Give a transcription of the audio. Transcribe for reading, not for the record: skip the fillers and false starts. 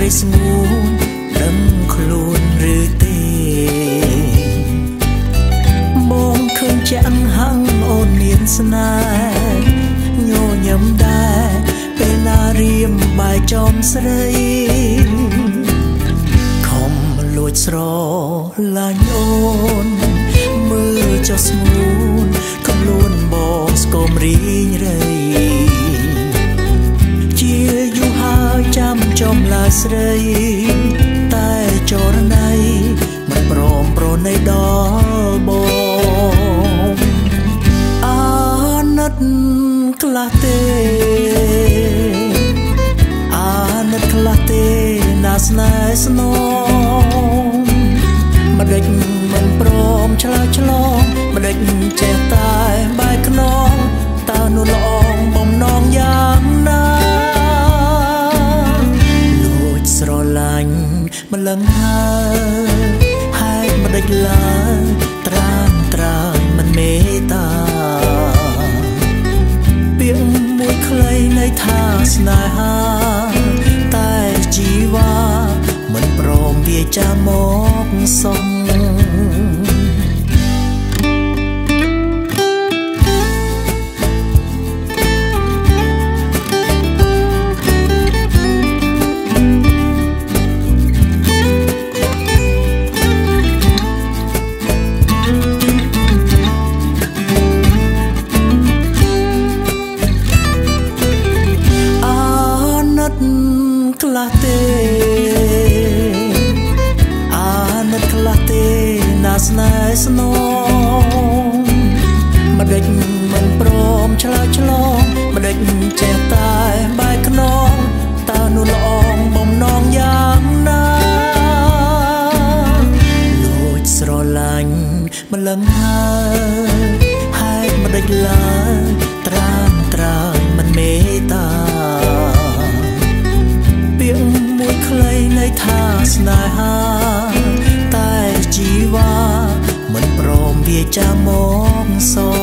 រីស្ងួនដឹងខ្លួនឬទេបងឃើញចាំងហាំងអូនមានស្នេហ៍ញញឹមដែរពេលណារៀមបាយចំស្រីខំលួចស្រឡាញ់អូនមើលចុះស្ងួនកំលួនបងស្គមរីងរៃជាយូរហើយចាំចំឡាស្រីតែចរណៃមិនព្រមប្រណីដល់បងអាណិតខ្លះទេអាណិតខ្លះទេណាស្នេហ៍ស្នងមិនដេចមិនព្រមឆ្លើយឆ្លងមិនដេចចេះតែបែកខ្នងតើនោះល្អងបំណងយ៉ាងណាលួចស្រឡាញ់មិនលឹងហើយហេតុមិនដេចឡើយត្រានត្រើយមិនមេត្តាពាក្យមួយខ្លីនៃថាស្នេហាតែជីវ៉ាមិនព្រមវាចាមកសងខ្លះទេអាណិតខ្លះទេណាស្នេហ៍ស្នងមិនដេចមិនព្រមឆ្លើយឆ្លងមិនដេចចេះតែបែកខ្នងតើនោះល្អងបំណងយ៉ាងណាលួចស្រឡាញ់មិនលឹងហើយហេតុមិនដេចឡើយត្រានត្រើយមិនមេត្តាពាក្យមួយខ្លីនៃថាស្នេហាតែជីវ៉ាមិនព្រមវាចាមកសង